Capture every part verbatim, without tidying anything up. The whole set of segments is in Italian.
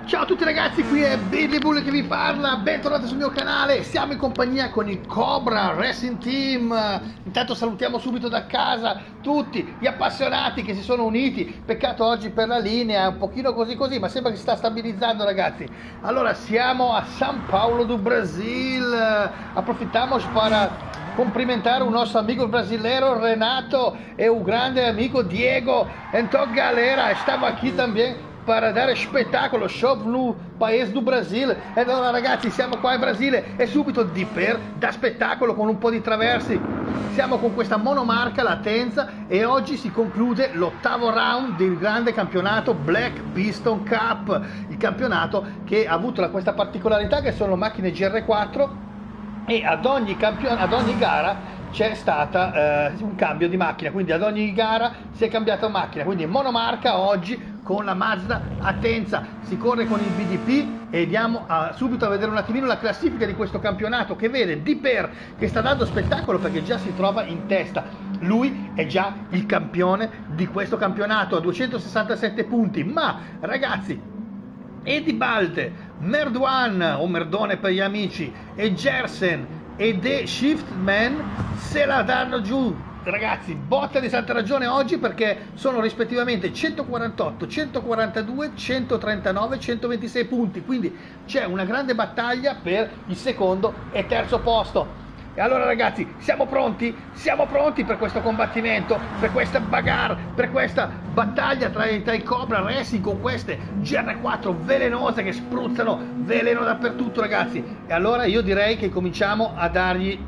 Ciao a tutti ragazzi, qui è Billy Bull che vi parla, bentornati sul mio canale. Siamo in compagnia con il Cobra Racing Team. Intanto salutiamo subito da casa tutti gli appassionati che si sono uniti. Peccato oggi per la linea, un pochino così così, ma sembra che si sta stabilizzando ragazzi. Allora siamo a São Paulo do Brasil. Approfittamos para cumprimentare un nostro amico brasileiro Renato e un grande amico Diego. Então galera, estava aqui também para dare spettacolo, show no paese do Brasile. E allora ragazzi, siamo qua in Brasile e subito di per da spettacolo con un po' di traversi. Siamo con questa monomarca, la Tenza, e oggi si conclude l'ottavo round del grande campionato Black Piston Cup, il campionato che ha avuto questa particolarità che sono macchine G R quattro e ad ogni, campion- ad ogni gara c'è stata eh, un cambio di macchina, quindi ad ogni gara si è cambiata macchina, quindi monomarca oggi con la Mazda Atenza. Si corre con il B D P e andiamo a, subito a vedere un attimino la classifica di questo campionato che vede Di Per che sta dando spettacolo perché già si trova in testa. Lui è già il campione di questo campionato a duecentosessantasette punti, ma ragazzi Eddie Balde, Merduan o Merdone per gli amici e Gersen e The Shiftman se la danno giù ragazzi, botta di santa ragione oggi perché sono rispettivamente centoquarantotto, centoquarantadue, centotrentanove, centoventisei punti, quindi c'è una grande battaglia per il secondo e terzo posto. E allora ragazzi, siamo pronti? Siamo pronti per questo combattimento, per questa bagarre, per questa battaglia tra, tra i Cobra Racing con queste G R quattro velenose che spruzzano veleno dappertutto ragazzi. E allora io direi che cominciamo a dargli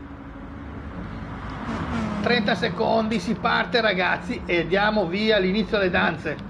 trenta secondi, si parte ragazzi e diamo via l'inizio alle danze.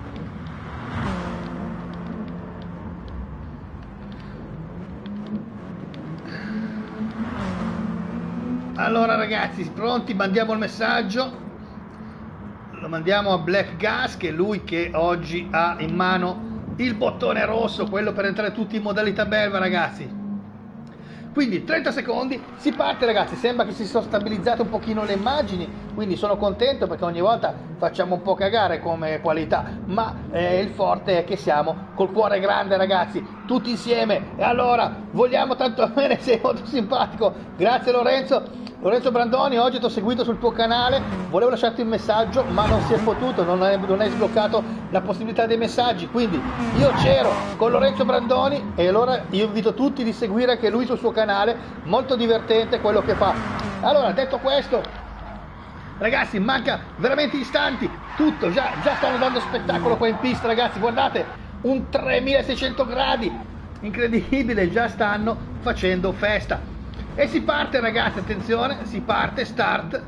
Allora ragazzi, pronti? Mandiamo il messaggio, lo mandiamo a Black Gas, che è lui che oggi ha in mano il bottone rosso, quello per entrare tutti in modalità belva ragazzi. Quindi trenta secondi, si parte ragazzi, sembra che si sono stabilizzate un pochino le immagini, quindi sono contento perché ogni volta facciamo un po' cagare come qualità, ma eh, il forte è che siamo col cuore grande ragazzi, tutti insieme. E allora, vogliamo tanto bene, sei molto simpatico, grazie Lorenzo. Lorenzo Brandoni, oggi ti ho seguito sul tuo canale, volevo lasciarti un messaggio ma non si è potuto, non hai, non hai sbloccato la possibilità dei messaggi, quindi io c'ero con Lorenzo Brandoni e allora io invito tutti di seguire anche lui sul suo canale, molto divertente quello che fa. Allora, detto questo, ragazzi, manca veramente istanti, tutto, già, già stanno dando spettacolo qua in pista ragazzi, guardate, un tremilaseicento gradi, incredibile, già stanno facendo festa. E si parte ragazzi, attenzione, si parte, start.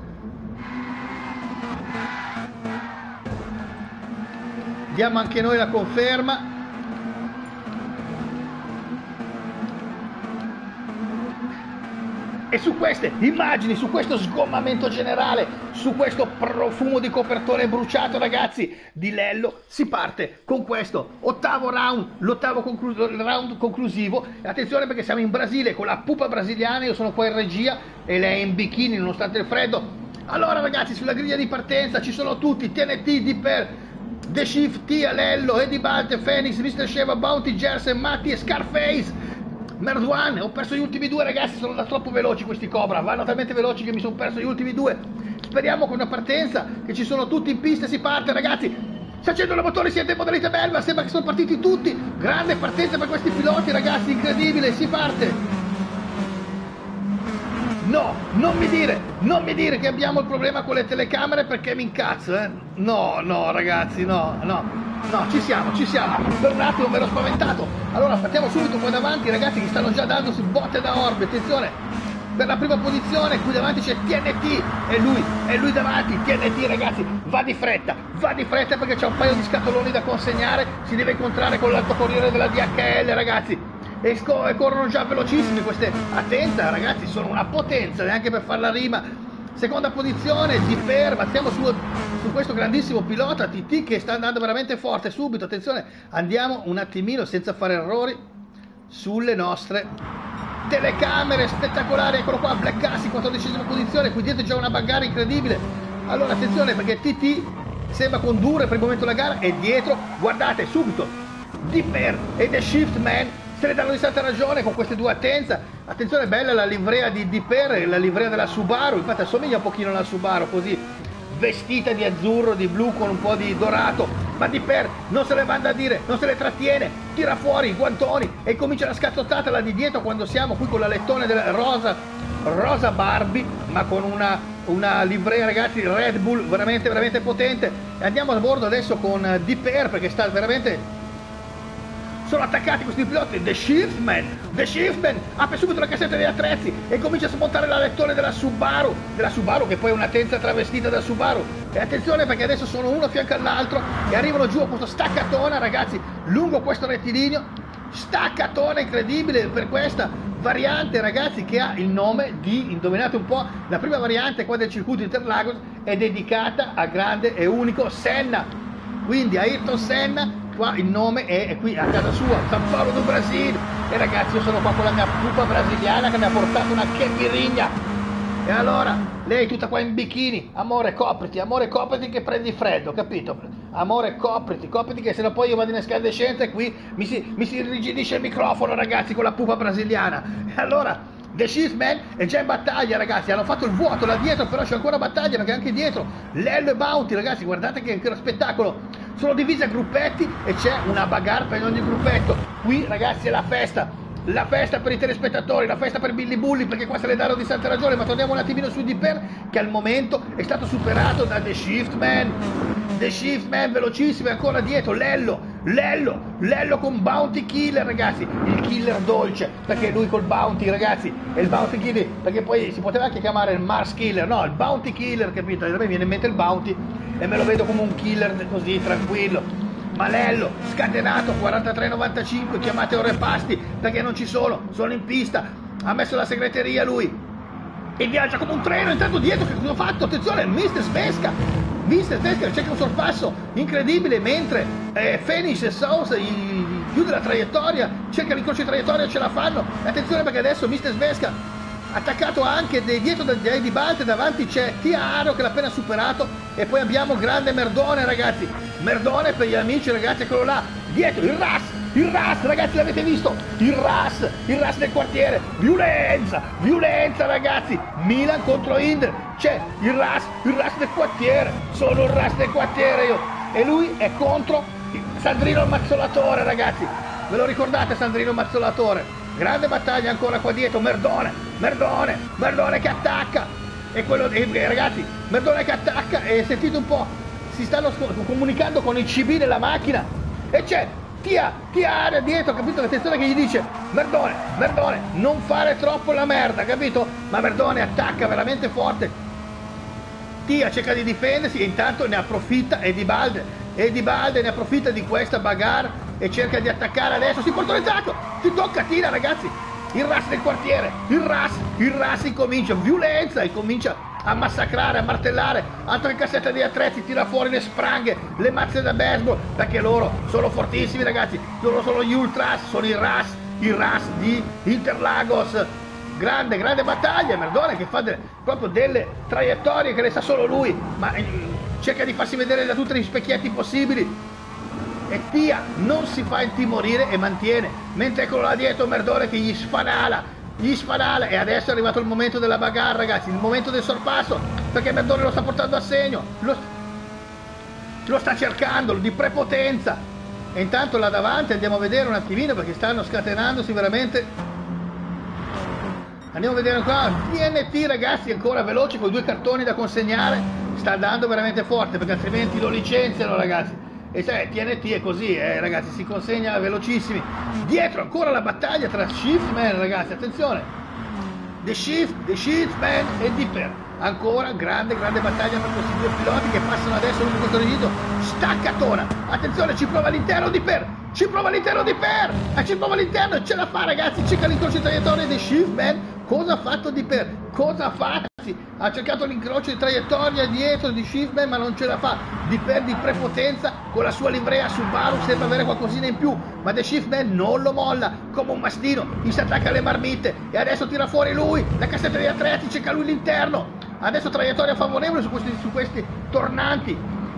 Diamo anche noi la conferma. E su queste immagini, su questo sgommamento generale, su questo profumo di copertone bruciato ragazzi di Lello, si parte con questo ottavo round, l'ottavo conclu- round conclusivo. Attenzione perché siamo in Brasile con la pupa brasiliana, io sono qua in regia e lei è in bikini nonostante il freddo. Allora ragazzi, sulla griglia di partenza ci sono tutti, T N T, Di Per, The Shift, Lello, Eddie Balde, Phoenix, mister Sheva, Bounty, Gersen, Matti e Scarface. Merduan, ho perso gli ultimi due ragazzi, sono da troppo veloci questi Cobra, vanno talmente veloci che mi sono perso gli ultimi due. Speriamo con una partenza che ci sono tutti in pista, si parte ragazzi, si accendono i motori, siete in modalità belva, sembra che sono partiti tutti, grande partenza per questi piloti ragazzi, incredibile, si parte. No, non mi dire, non mi dire che abbiamo il problema con le telecamere perché mi incazzo, eh. No, no ragazzi, no, no. No, ci siamo, ci siamo. Per un attimo mi ero spaventato. Allora partiamo subito qua davanti, ragazzi, che stanno già dando su botte da orbe. Attenzione, per la prima posizione, qui davanti c'è T N T. E lui, e lui davanti, T N T, ragazzi, va di fretta, va di fretta perché c'è un paio di scatoloni da consegnare. Si deve incontrare con l'alto corriere della D H L, ragazzi. E, sco- e corrono già velocissimi queste. Attenta, ragazzi, sono una potenza, neanche per far la rima. Seconda posizione, Di Per, ma siamo su, su questo grandissimo pilota T T che sta andando veramente forte. Subito, attenzione, andiamo un attimino senza fare errori sulle nostre telecamere spettacolari. Eccolo qua, Black Gas in quattordicesima posizione, qui dietro c'è una bagarre incredibile. Allora attenzione perché T T sembra condurre per il momento la gara e dietro, guardate subito, Dipper e The Shiftman se ne danno di santa ragione con queste due attenza. Attenzione, bella la livrea di Dipper, la livrea della Subaru, infatti assomiglia un pochino alla Subaru, così vestita di azzurro, di blu con un po' di dorato, ma Dipper non se le manda a dire, non se le trattiene, tira fuori i guantoni e comincia la scazzottata là di dietro quando siamo qui con la lettone della rosa, rosa Barbie, ma con una, una livrea, ragazzi, Red Bull veramente veramente potente. E andiamo a bordo adesso con Dipper perché sta veramente... sono attaccati questi piloti. The Shiftman, The Shiftman apre subito la cassetta degli attrezzi e comincia a smontare la lettone della Subaru, della Subaru che poi è una tenza travestita da Subaru. E attenzione perché adesso sono uno a fianco all'altro e arrivano giù a questo staccatona, ragazzi, lungo questo rettilineo, staccatona incredibile per questa variante, ragazzi, che ha il nome di, indovinate un po', la prima variante qua del circuito Interlagos è dedicata al grande e unico Senna, quindi a Ayrton Senna. Qua il nome è, è qui a casa sua, San Paolo do Brasil. E ragazzi, io sono qua con la mia pupa brasiliana che mi ha portato una chepirigna. E allora, lei tutta qua in bikini, amore copriti, amore copriti che prendi freddo, capito? Amore copriti, copriti che sennò poi io vado in escandescenza e qui mi si, mi si irrigidisce il microfono, ragazzi, con la pupa brasiliana. E allora... The Shiftman è già in battaglia, ragazzi, hanno fatto il vuoto là dietro, però c'è ancora battaglia perché anche dietro Lello e Bounty, ragazzi, guardate che ancora spettacolo, sono divisi a gruppetti e c'è una bagarre per ogni gruppetto. Qui, ragazzi, è la festa, la festa per i telespettatori, la festa per Billy Bully, perché qua se ne danno di santa ragione. Ma torniamo un attimino su Dipper, che al momento è stato superato da The Shiftman. The Shiftman velocissimo, e ancora dietro Lello, Lello, Lello con Bounty Killer, ragazzi, il killer dolce, perché lui col Bounty, ragazzi, è il Bounty Killer, perché poi si poteva anche chiamare il Mars Killer, no, il Bounty Killer, capito? A me viene in mente il Bounty e me lo vedo come un killer così, tranquillo. Ma Lello, scatenato, quarantatré novantacinque, chiamate ore pasti, perché non ci sono, sono in pista, ha messo la segreteria lui, e viaggia come un treno, intanto dietro che cosa ha fatto? Attenzione, mister Svesca, mister Svesca cerca un sorpasso incredibile mentre eh, Phoenix e Sousa gli chiude la traiettoria, cerca l'incrocio di traiettoria e ce la fanno. Attenzione perché adesso mister Svesca attaccato anche dietro da Eddie Balte, davanti c'è Tia Aro che l'ha appena superato e poi abbiamo grande Merdone, ragazzi, Merdone per gli amici, ragazzi, eccolo là, dietro il Ras, il Ras, ragazzi, l'avete visto? Il Ras, il Ras del quartiere, violenza, violenza, ragazzi, Milan contro Inter, c'è il Ras, il Ras del quartiere, sono il Ras del quartiere io, e lui è contro Sandrino il Mazzolatore, ragazzi, ve lo ricordate Sandrino il Mazzolatore? Grande battaglia ancora qua dietro, Merdone, Merdone, Merdone che attacca, e quello, eh, ragazzi, Merdone che attacca, e sentite un po', si stanno comunicando con il C B della macchina, e c'è Tia, Tia Area dietro, capito? L'attenzione che gli dice, Merdone, Merdone, non fare troppo la merda, capito? Ma Merdone attacca veramente forte, Tia cerca di difendersi e intanto ne approfitta Eddie Balde, Eddie Balde ne approfitta di questa bagarre e cerca di attaccare adesso, si porta il sacco, si tocca Tina, ragazzi, il Ras del quartiere, il Ras, il Ras incomincia, violenza, e comincia a massacrare, a martellare, altre cassette di attrezzi, tira fuori le spranghe, le mazze da baseball, perché loro sono fortissimi, ragazzi, loro sono gli Ultras, sono il Ras, il Ras di Interlagos, grande, grande battaglia, Merdone che fa de, proprio delle traiettorie che le sa solo lui, ma eh, cerca di farsi vedere da tutti gli specchietti possibili, e Tia non si fa intimorire e mantiene, mentre eccolo là dietro Merdone che gli sfanala, gli sfanala, e adesso è arrivato il momento della bagarre, ragazzi, il momento del sorpasso, perché Merdone lo sta portando a segno, lo, lo sta cercando di prepotenza, e intanto là davanti andiamo a vedere un attimino perché stanno scatenandosi veramente, andiamo a vedere qua, T N T, ragazzi, ancora veloci con i due cartoni da consegnare, sta andando veramente forte perché altrimenti lo licenziano, ragazzi. E sai, T N T è così, eh, ragazzi, si consegna velocissimi. Dietro ancora la battaglia tra Shiftman, ragazzi, attenzione. The Shift, The Shiftman e Dipper. Ancora grande, grande battaglia tra questi due piloti che passano adesso lungo questo regito. Staccatona. Attenzione, ci prova l'interno Dipper. Ci prova l'interno Dipper. E ci prova l'interno, ce la fa, ragazzi. Cerca l'incrocio di traiettoria di Shiftman. Cosa ha fatto Dipper? Cosa ha fatto? Ha cercato l'incrocio di traiettoria dietro di Shiftman ma non ce la fa, Dipper di prepotenza con la sua livrea Subaru sembra avere qualcosina in più, ma The Shiftman non lo molla come un mastino, gli si attacca alle marmitte e adesso tira fuori lui la cassetta degli attrezzi, cerca lui l'interno, adesso traiettoria favorevole su questi, su questi tornanti,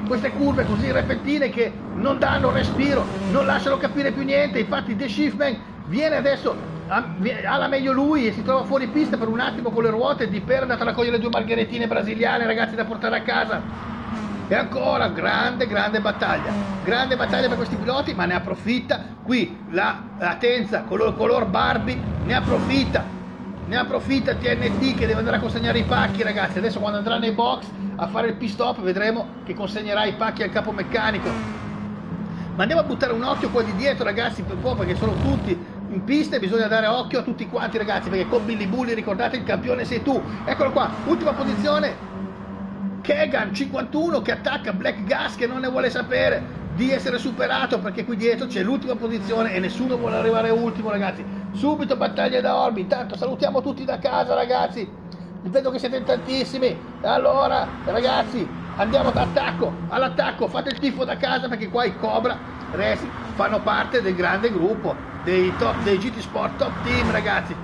queste curve così repentine che non danno respiro, non lasciano capire più niente. Infatti The Shiftman viene adesso, ha la meglio lui e si trova fuori pista per un attimo con le ruote, Di Per è andato a raccogliere due margheritine brasiliane, ragazzi, da portare a casa. E ancora grande grande battaglia, grande battaglia per questi piloti, ma ne approfitta qui la, la Tenza color, color Barbie, ne approfitta, ne approfitta T N T che deve andare a consegnare i pacchi, ragazzi. Adesso quando andrà nei box a fare il pit stop vedremo che consegnerà i pacchi al capo meccanico. Ma andiamo a buttare un occhio qua di dietro, ragazzi, per un po', perché sono tutti in pista e bisogna dare occhio a tutti quanti, ragazzi, perché con Billy Bully, ricordate, il campione sei tu. Eccolo qua, ultima posizione, Kegan cinquantuno che attacca Black Gas, che non ne vuole sapere di essere superato, perché qui dietro c'è l'ultima posizione e nessuno vuole arrivare ultimo, ragazzi. Subito battaglia da Orbi. Intanto salutiamo tutti da casa, ragazzi, vedo che siete in tantissimi. Allora ragazzi, andiamo all'attacco, all'attacco, fate il tifo da casa, perché qua i Cobra Racing fanno parte del grande gruppo dei, top, dei G T Sport Top Team, ragazzi.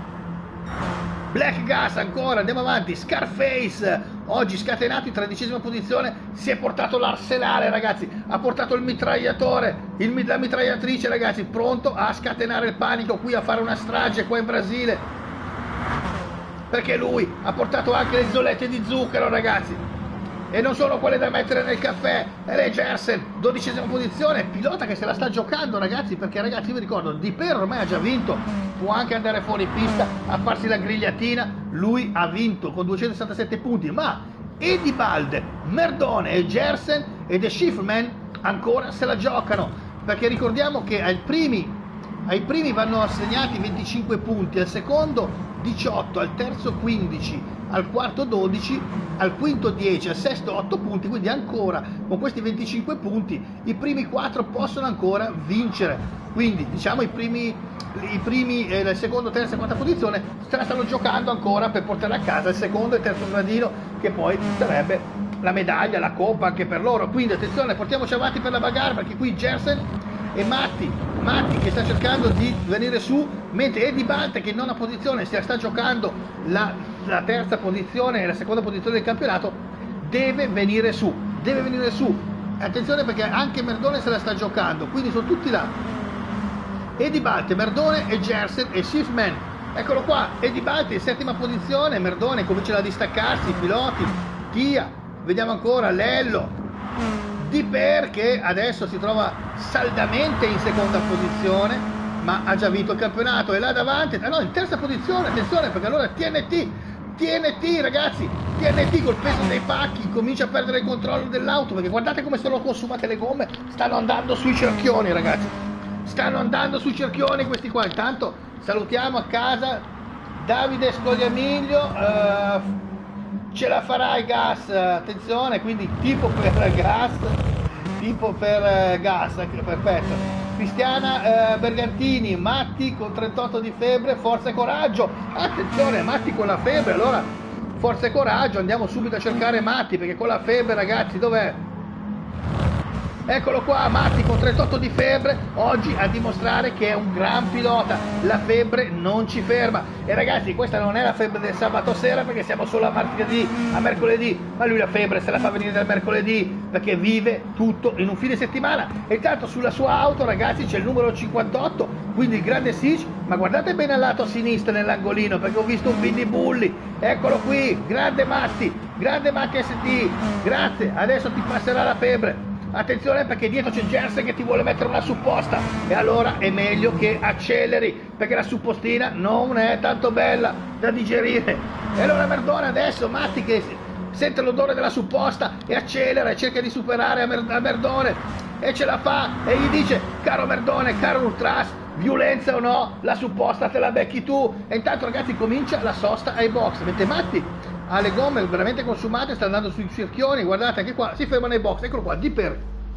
Black Gas ancora, andiamo avanti. Scarface oggi scatenato in tredicesima posizione, si è portato l'arsenale, ragazzi, ha portato il mitragliatore, il, la mitragliatrice, ragazzi, pronto a scatenare il panico qui, a fare una strage qua in Brasile, perché lui ha portato anche le zollette di zucchero, ragazzi, e non sono quelle da mettere nel caffè. Ray Jersen, dodicesima posizione, pilota che se la sta giocando, ragazzi, perché, ragazzi, vi ricordo, Di Per ormai ha già vinto, può anche andare fuori pista a farsi la grigliatina, lui ha vinto con duecentosessantasette punti, ma Eddie Balde, Merdone e Jersen e The Shiftman ancora se la giocano, perché ricordiamo che ai primi, ai primi vanno assegnati venticinque punti, al secondo diciotto, al terzo quindici, al quarto dodici, al quinto dieci, al sesto otto punti, quindi ancora con questi venticinque punti i primi quattro possono ancora vincere, quindi diciamo i primi, i primi eh, la seconda, terza e quarta posizione se la stanno giocando ancora per portare a casa il secondo e terzo gradino, che poi sarebbe la medaglia, la coppa anche per loro. Quindi attenzione, portiamoci avanti per la bagarre, perché qui Jersen e Matti, Matti che sta cercando di venire su, mentre Eddie Balde, che in nona posizione si sta giocando la, la terza posizione e la seconda posizione del campionato, deve venire su, deve venire su. Attenzione, perché anche Merdone se la sta giocando, quindi sono tutti là, Eddie Balde, Merdone e Jersen e Shiftman. Eccolo qua, Eddie Balde in settima posizione, Merdone comincia a distaccarsi, i piloti, Tia, vediamo ancora Lello, Di Per che adesso si trova saldamente in seconda posizione, ma ha già vinto il campionato, e là davanti, no, in terza posizione, attenzione, perché allora T N T, T N T, ragazzi, T N T col peso dei pacchi comincia a perdere il controllo dell'auto, perché guardate come sono consumate le gomme, stanno andando sui cerchioni, ragazzi, stanno andando sui cerchioni questi qua. Intanto salutiamo a casa Davide Scogliamiglio, eh, ce la farai Gas, attenzione, quindi tipo per Gas, tipo per Gas, perfetto. Cristiana eh, Bergantini, Matti con trentotto di febbre, forza e coraggio, attenzione, Matti con la febbre, allora forza e coraggio, andiamo subito a cercare Matti, perché con la febbre, ragazzi, dov'è? Eccolo qua, Matti con trentotto di febbre, oggi a dimostrare che è un gran pilota, la febbre non ci ferma. E ragazzi, questa non è la febbre del sabato sera, perché siamo solo a martedì, a mercoledì, ma lui la febbre se la fa venire dal mercoledì, perché vive tutto in un fine settimana. E tanto sulla sua auto, ragazzi, c'è il numero cinquantotto, quindi il grande Siege, ma guardate bene al lato sinistro nell'angolino, perché ho visto un Billy Bully, eccolo qui, grande Matti, grande Matti S T, grazie, adesso ti passerà la febbre. Attenzione, perché dietro c'è Jersen che ti vuole mettere una supposta, e allora è meglio che acceleri, perché la suppostina non è tanto bella da digerire. E allora Merdone adesso, Matti che sente l'odore della supposta e accelera e cerca di superare a, Mer a Merdone, e ce la fa, e gli dice: caro Merdone, caro Ultras, violenza o no, la supposta te la becchi tu. E intanto, ragazzi, comincia la sosta ai box, mentre Matti ha le gomme veramente consumate, sta andando sui cerchioni, guardate anche qua, si ferma nei box, eccolo qua, Di Per,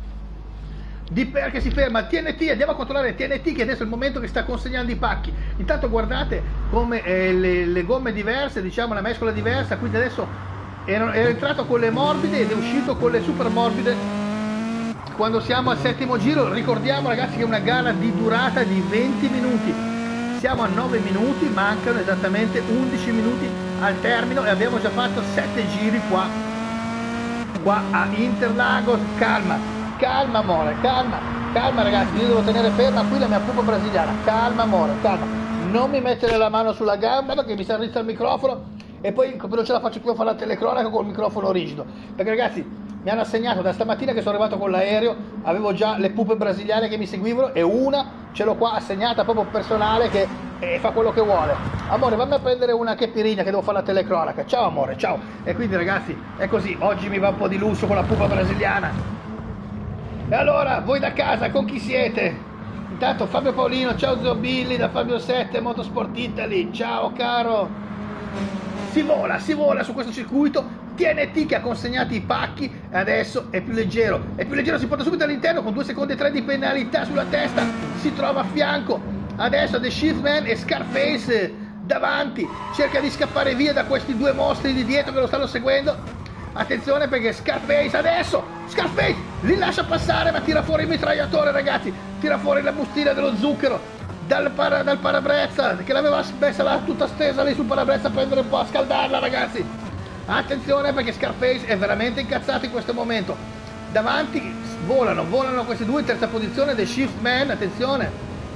Di Per che si ferma, T N T, andiamo a controllare T N T che adesso è il momento che sta consegnando i pacchi. Intanto guardate come eh, le, le gomme diverse, diciamo la mescola diversa, quindi adesso era, era entrato con le morbide ed è uscito con le super morbide quando siamo al settimo giro. Ricordiamo, ragazzi, che è una gara di durata di venti minuti, siamo a nove minuti, mancano esattamente undici minuti al termine e abbiamo già fatto sette giri qua qua a Interlagos. Calma, calma amore, calma, calma ragazzi, io devo tenere ferma qui la mia pupa brasiliana. Calma amore, calma, non mi mettere la mano sulla gamba perché mi si arrizza il microfono e poi non ce la faccio più a fare la telecronaca col microfono rigido, perché ragazzi mi hanno assegnato da stamattina che sono arrivato con l'aereo, avevo già le pupe brasiliane che mi seguivano e una ce l'ho qua assegnata proprio personale che eh, fa quello che vuole. Amore, vammi a prendere una chepirina che devo fare la telecronaca. Ciao amore, ciao. E quindi ragazzi è così, oggi mi va un po' di lusso con la pupa brasiliana. E allora, voi da casa con chi siete? Intanto Fabio Paolino, ciao zio Billy da Fabio sette Motorsport Italy, ciao caro. Si vola, si vola su questo circuito. T N T che ha consegnato i pacchi e adesso è più leggero, è più leggero, si porta subito all'interno con due secondi e tre di penalità sulla testa, si trova a fianco, adesso The Shiftman e Scarface davanti, cerca di scappare via da questi due mostri di dietro che lo stanno seguendo, attenzione perché Scarface adesso, Scarface li lascia passare ma tira fuori il mitragliatore ragazzi, tira fuori la bustina dello zucchero dal, para, dal parabrezza che l'aveva messa là, tutta stesa lì sul parabrezza a prendere un po' a scaldarla ragazzi. Attenzione perché Scarface è veramente incazzato in questo momento. Davanti volano, volano questi due in terza posizione, The Shiftman, attenzione.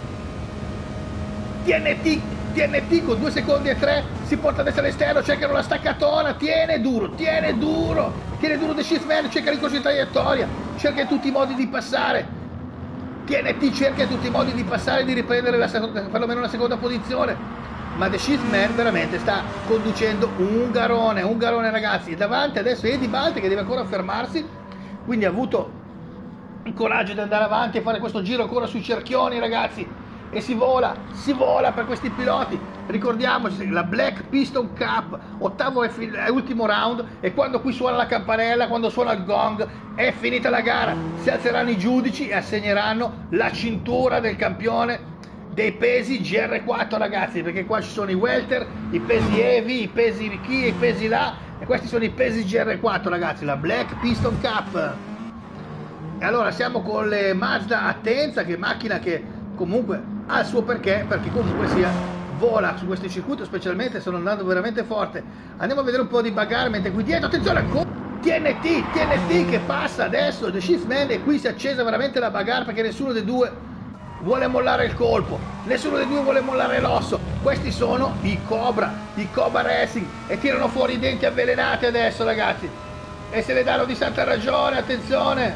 T N T, T N T con due secondi e tre, si porta adesso all'esterno, cercano la staccatona, tiene duro, tiene duro, tiene duro The Shiftman, cerca di correre in traiettoria, cerca in tutti i modi di passare. T N T cerca in tutti i modi di passare e di riprendere la seconda, perlomeno la seconda posizione. Ma The Shiftman veramente sta conducendo un garone, un garone ragazzi, e davanti adesso Eddie Balti che deve ancora fermarsi, quindi ha avuto il coraggio di andare avanti e fare questo giro ancora sui cerchioni ragazzi, e si vola, si vola per questi piloti, ricordiamoci la Black Piston Cup, ottavo e ultimo round, e quando qui suona la campanella, quando suona il gong, è finita la gara, si alzeranno i giudici e assegneranno la cintura del campione dei pesi G R quattro ragazzi, perché qua ci sono i welter, i pesi heavy, i pesi qui, i pesi là, e questi sono i pesi G R quattro ragazzi, la Black Piston Cup. E allora siamo con le Mazda Atenza, che macchina che comunque ha il suo perché, perché comunque sia vola su questi circuiti, specialmente stanno andando veramente forte. Andiamo a vedere un po' di bagarre mentre qui dietro, attenzione, T N T, T N T che passa adesso, The Shiftman, e qui si è accesa veramente la bagarre perché nessuno dei due vuole mollare il colpo, nessuno dei due vuole mollare l'osso. Questi sono i Cobra, i Cobra Racing, e tirano fuori i denti avvelenati adesso ragazzi, e se ne danno di santa ragione, attenzione.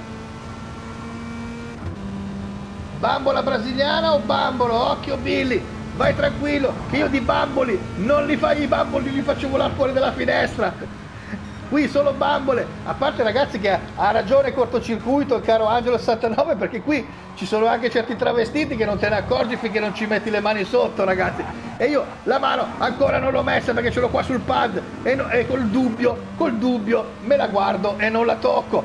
Bambola brasiliana o bambolo? Occhio Billy, vai tranquillo che io di bamboli non li fai, i bamboli li faccio volare fuori dalla finestra. Qui solo bambole, a parte ragazzi che ha ragione cortocircuito il caro Angelo sessantanove, perché qui ci sono anche certi travestiti che non te ne accorgi finché non ci metti le mani sotto ragazzi, e io la mano ancora non l'ho messa perché ce l'ho qua sul pad e, no, e col dubbio, col dubbio me la guardo e non la tocco.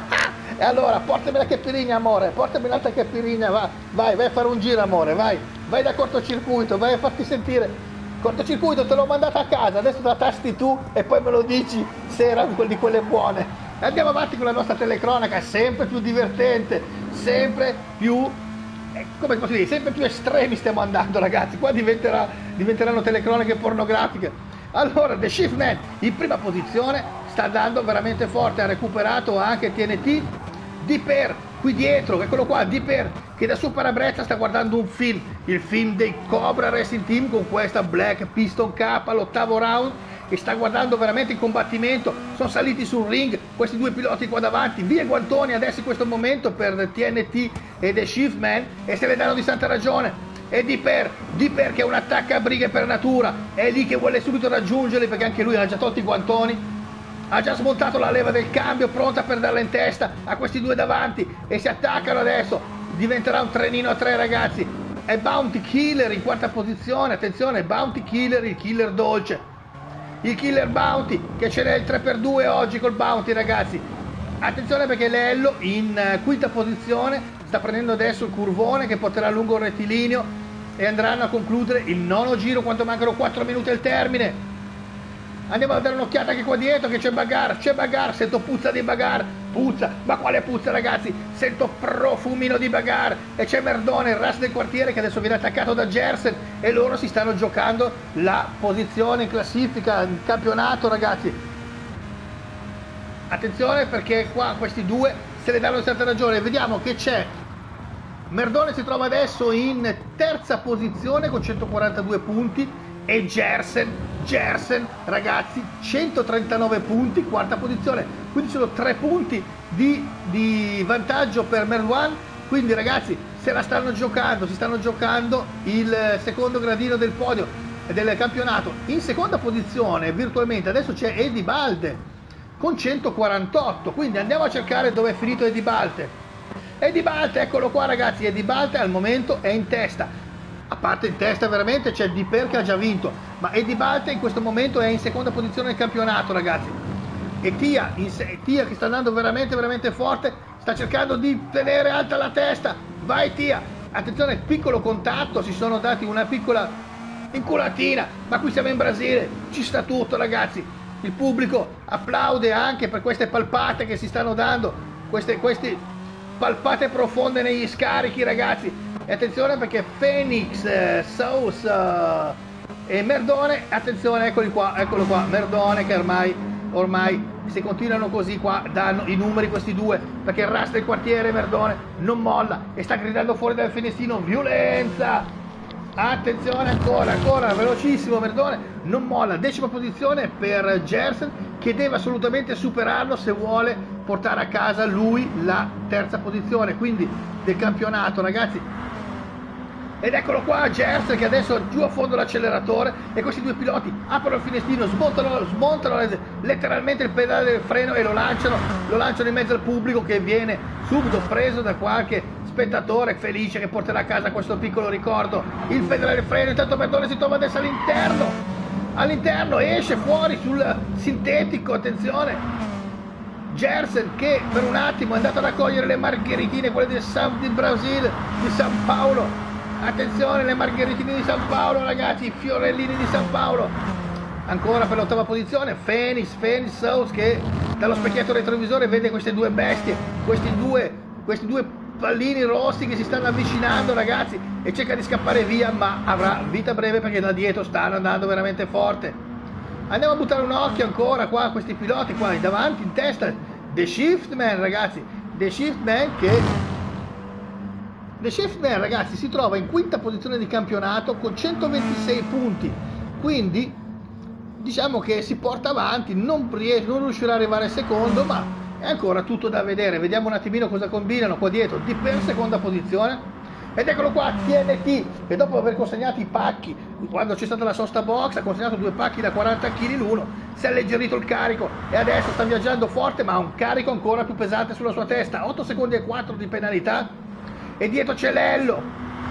E allora portami la chepirigna amore, portami l'altra chepirigna, va, vai, vai a fare un giro amore, vai, vai da cortocircuito, vai a farti sentire. Cortocircuito te l'ho mandata a casa, adesso la tasti tu e poi me lo dici se era di quelle buone. E andiamo avanti con la nostra telecronaca, sempre più divertente, sempre più, eh, come posso dire, sempre più estremi stiamo andando ragazzi, qua diventerà, diventeranno telecronache pornografiche. Allora The Shiftman in prima posizione sta andando veramente forte, ha recuperato anche T N T, Di Per qui dietro, eccolo qua, Di Per che da suo parabrezza sta guardando un film, il film dei Cobra Racing Team con questa Black Piston Cup all'ottavo round, e sta guardando veramente il combattimento. Sono saliti sul ring questi due piloti qua davanti, via guantoni adesso in questo momento per T N T e The Shiftman, e se ne danno di santa ragione. E Di Per, Di Per che è un attacco a brighe per natura, è lì che vuole subito raggiungerli perché anche lui ha già tolto i guantoni, ha già smontato la leva del cambio pronta per darla in testa a questi due davanti, e si attaccano adesso, diventerà un trenino a tre ragazzi. È Bounty Killer in quarta posizione, attenzione, Bounty Killer, il killer dolce, il killer Bounty che ce n'è il tre per due oggi col Bounty ragazzi. Attenzione perché Lello in quinta posizione sta prendendo adesso il curvone che porterà lungo il rettilineo e andranno a concludere il nono giro quando mancano quattro minuti al termine. Andiamo a dare un'occhiata anche qua dietro che c'è bagarre, c'è bagarre, sento puzza di bagarre, puzza, ma quale puzza ragazzi? Sento profumino di bagarre, e c'è Merdone, il ras del quartiere che adesso viene attaccato da Gersen, e loro si stanno giocando la posizione in classifica, in campionato ragazzi. attenzione perché qua questi due se ne danno certa ragione. Vediamo che c'è Merdone si trova adesso in terza posizione con centoquarantadue punti e Gersen, Gersen ragazzi centotrentanove punti, quarta posizione, quindi sono tre punti di, di vantaggio per Merwan, quindi ragazzi se la stanno giocando, si stanno giocando il secondo gradino del podio del campionato. In seconda posizione virtualmente adesso c'è Eddie Balde con centoquarantotto, quindi andiamo a cercare dove è finito Eddie Balde. Eddie Balde, eccolo qua ragazzi, Eddie Balde al momento è in testa, a parte in testa veramente c'è Di Per che ha già vinto, ma Eddie Balde in questo momento è in seconda posizione nel campionato ragazzi, e Tia, in, Tia che sta andando veramente veramente forte, sta cercando di tenere alta la testa, vai Tia, attenzione, piccolo contatto, si sono dati una piccola inculatina, ma qui siamo in Brasile, ci sta tutto ragazzi, il pubblico applaude anche per queste palpate che si stanno dando, queste, queste palpate profonde negli scarichi ragazzi, e attenzione perché Phoenix, eh, Sousa eh, e Merdone, attenzione, eccoli qua, eccolo qua, Merdone che ormai, ormai se continuano così qua danno i numeri questi due, perché il rasta del quartiere Merdone non molla e sta gridando fuori dal finestrino violenza. Attenzione ancora, ancora, velocissimo Merdone, non molla, decima posizione per Gersen che deve assolutamente superarlo se vuole portare a casa lui la terza posizione, quindi del campionato ragazzi. Ed eccolo qua Gersen che adesso giù a fondo l'acceleratore e questi due piloti aprono il finestrino, smontano, smontano letteralmente il pedale del freno e lo lanciano, lo lanciano in mezzo al pubblico che viene subito preso da qualche spettatore felice che porterà a casa questo piccolo ricordo. Il pedale del freno, intanto Merdone si trova adesso all'interno, all'interno esce fuori sul sintetico, attenzione. Gersen che per un attimo è andato a raccogliere le margheritine, quelle del San, di Brasile, di San Paolo, attenzione le margheritine di San Paolo ragazzi, i fiorellini di San Paolo, ancora per l'ottava posizione Phoenix, Phoenix Souls che dallo specchietto retrovisore vede queste due bestie, questi due, questi due pallini rossi che si stanno avvicinando ragazzi e cerca di scappare via ma avrà vita breve perché da dietro stanno andando veramente forte. Andiamo a buttare un occhio ancora qua a questi piloti qua davanti in testa, The Shiftman ragazzi, The Shiftman che The Shiftman ragazzi si trova in quinta posizione di campionato con centoventisei punti, quindi diciamo che si porta avanti, non, ries- non riuscirà ad arrivare secondo ma è ancora tutto da vedere, vediamo un attimino cosa combinano qua dietro. Di Per seconda posizione ed eccolo qua T N T che dopo aver consegnato i pacchi quando c'è stata la sosta box ha consegnato due pacchi da quaranta chili l'uno, si è alleggerito il carico e adesso sta viaggiando forte ma ha un carico ancora più pesante sulla sua testa, otto secondi e quattro di penalità e dietro c'è Lello,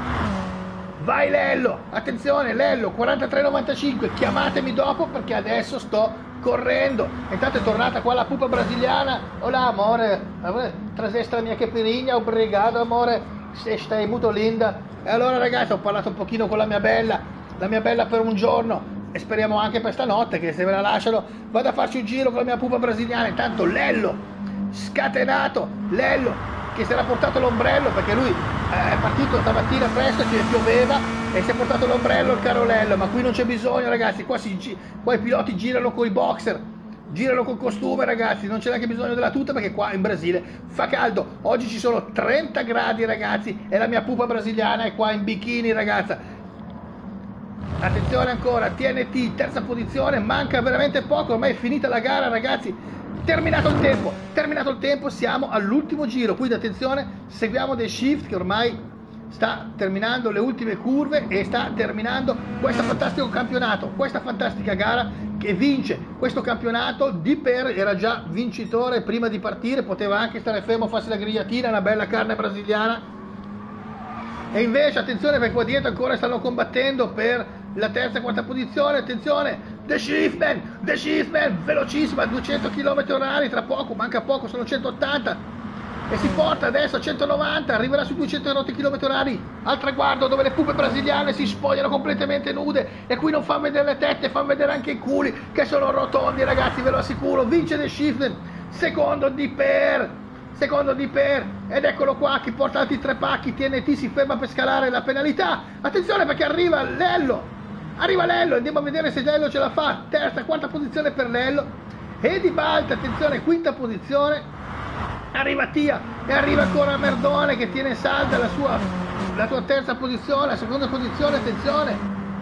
vai Lello, attenzione Lello quarantatré novantacinque, chiamatemi dopo perché adesso sto correndo. Intanto è tornata qua la pupa brasiliana, hola amore, trazeste la mia caipirinha, obrigado amore, se stai molto linda. E allora ragazzi ho parlato un pochino con la mia bella, la mia bella per un giorno e speriamo anche per stanotte che se me la lasciano vado a farci un giro con la mia pupa brasiliana. Intanto Lello, scatenato, Lello che si era portato l'ombrello perché lui è partito stamattina presto, ci pioveva e si è portato l'ombrello il caro Lello, ma qui non c'è bisogno ragazzi, qua, si, qua i piloti girano con i boxer, girano col costume ragazzi, non c'è neanche bisogno della tuta perché qua in Brasile fa caldo, oggi ci sono trenta gradi ragazzi e la mia pupa brasiliana è qua in bikini ragazza. Attenzione ancora, T N T terza posizione, manca veramente poco, ormai è finita la gara ragazzi. Terminato il tempo, terminato il tempo, siamo all'ultimo giro, quindi attenzione, seguiamo The Shift che ormai sta terminando le ultime curve e sta terminando questo fantastico campionato, questa fantastica gara che vince questo campionato. Di Per era già vincitore prima di partire, poteva anche stare fermo, farsi la grigliatina, una bella carne brasiliana e invece attenzione perché qua dietro ancora stanno combattendo per la terza e quarta posizione, attenzione The Shiftman, The Shiftman, velocissima, duecento chilometri orari, tra poco, manca poco, sono centottanta e si porta adesso a centonovanta, arriverà su duecento chilometri orari al traguardo dove le pupe brasiliane si spogliano completamente nude e qui non fanno vedere le tette, fanno vedere anche i culi che sono rotondi ragazzi, ve lo assicuro. Vince The Shiftman, secondo Di Per, secondo Di Per ed eccolo qua che porta altri tre pacchi. T N T si ferma per scalare la penalità, attenzione perché arriva Lello, arriva Lello, andiamo a vedere se Lello ce la fa, terza, quarta posizione per Lello e Dybala, attenzione, quinta posizione, arriva Tia e arriva ancora Merdone che tiene salda la sua, la tua terza posizione, la seconda posizione, attenzione,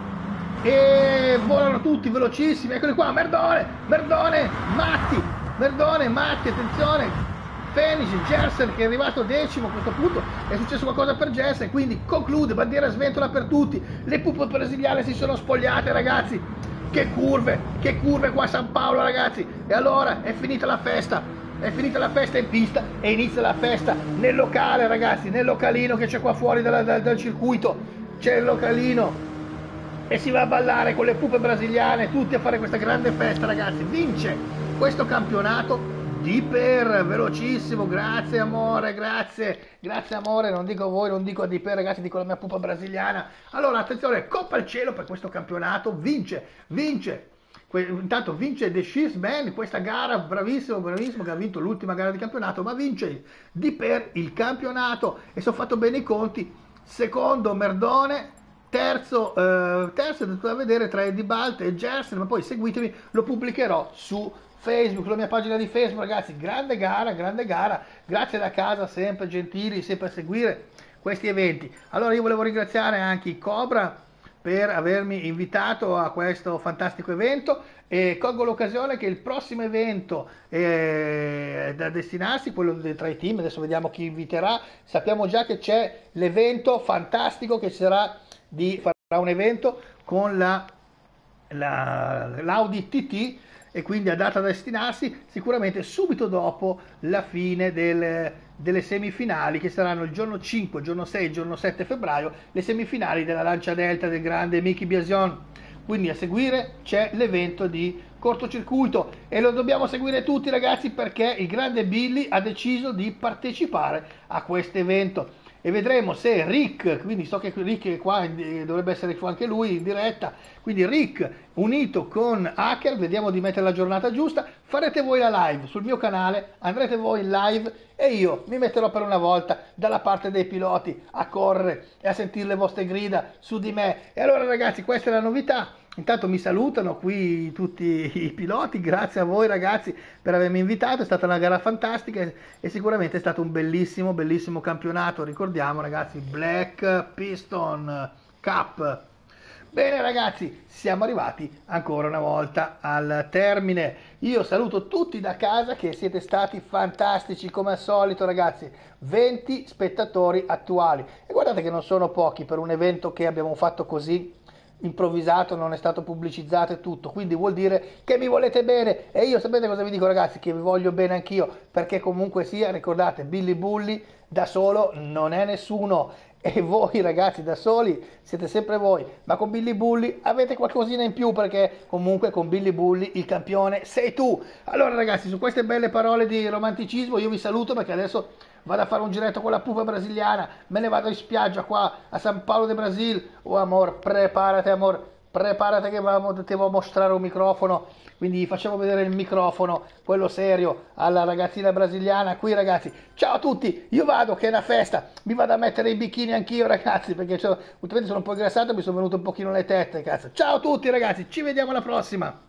e volano tutti velocissimi, eccoli qua, Merdone, Merdone, Matti, Merdone, Matti, attenzione, Fenici, Gersen che è arrivato decimo a questo punto, è successo qualcosa per Gersen, quindi conclude, bandiera sventola per tutti, le pupe brasiliane si sono spogliate ragazzi, che curve, che curve qua a San Paolo ragazzi, e allora è finita la festa, è finita la festa in pista e inizia la festa nel locale ragazzi, nel localino che c'è qua fuori dal, dal, dal circuito, c'è il localino e si va a ballare con le pupe brasiliane, tutti a fare questa grande festa ragazzi, vince questo campionato Diper, velocissimo, grazie amore, grazie, grazie amore, non dico voi, non dico a Diper ragazzi, dico la mia pupa brasiliana. Allora attenzione, coppa al cielo per questo campionato, vince, vince, intanto vince The Shears Man in questa gara, bravissimo, bravissimo, che ha vinto l'ultima gara di campionato, ma vince Diper il campionato e sono fatto bene i conti, secondo Merdone, terzo, eh, terzo è da vedere tra Dybala e Gersen, ma poi seguitemi, lo pubblicherò su Facebook, la mia pagina di Facebook ragazzi, grande gara, grande gara, grazie da casa, sempre gentili, sempre a seguire questi eventi. Allora io volevo ringraziare anche i Cobra per avermi invitato a questo fantastico evento e colgo l'occasione che il prossimo evento è da destinarsi, quello tra i team, adesso vediamo chi inviterà, sappiamo già che c'è l'evento fantastico che sarà di, farà un evento con la, la, l'Audi T T e quindi a data da destinarsi sicuramente subito dopo la fine del, delle semifinali che saranno il giorno cinque, giorno sei, giorno sette febbraio, le semifinali della Lancia Delta del grande Mickey Biasion. Quindi a seguire c'è l'evento di cortocircuito e lo dobbiamo seguire tutti ragazzi perché il grande Billy ha deciso di partecipare a questo evento e vedremo se Rick, quindi so che Rick è qua, dovrebbe essere qua anche lui in diretta, quindi Rick unito con Hacker, vediamo di mettere la giornata giusta, farete voi la live sul mio canale, andrete voi in live e io mi metterò per una volta dalla parte dei piloti a correre e a sentire le vostre grida su di me. E allora ragazzi, questa è la novità. Intanto mi salutano qui tutti i piloti, grazie a voi ragazzi per avermi invitato, è stata una gara fantastica e sicuramente è stato un bellissimo, bellissimo campionato, ricordiamo ragazzi, Black Piston Cup. Bene ragazzi, siamo arrivati ancora una volta al termine, io saluto tutti da casa che siete stati fantastici come al solito ragazzi, venti spettatori attuali e guardate che non sono pochi per un evento che abbiamo fatto così improvvisato, non è stato pubblicizzato e tutto, quindi vuol dire che mi volete bene e io sapete cosa vi dico ragazzi, che vi voglio bene anch'io, perché comunque sia, ricordate, Billy Bully da solo non è nessuno e voi ragazzi da soli siete sempre voi, ma con Billy Bully avete qualcosina in più perché comunque con Billy Bully il campione sei tu. Allora ragazzi, su queste belle parole di romanticismo io vi saluto perché adesso vado a fare un giretto con la pupa brasiliana, me ne vado in spiaggia qua a San Paolo de Brasil. Oh amor, preparati amor, preparati che ti devo mostrare un microfono, quindi facciamo vedere il microfono, quello serio, alla ragazzina brasiliana. Qui ragazzi, ciao a tutti, io vado che è una festa, mi vado a mettere i bikini anch'io ragazzi, perché ultimamente sono un po' ingrassato e mi sono venute un pochino le tette, cazzo. Ciao a tutti ragazzi, ci vediamo alla prossima.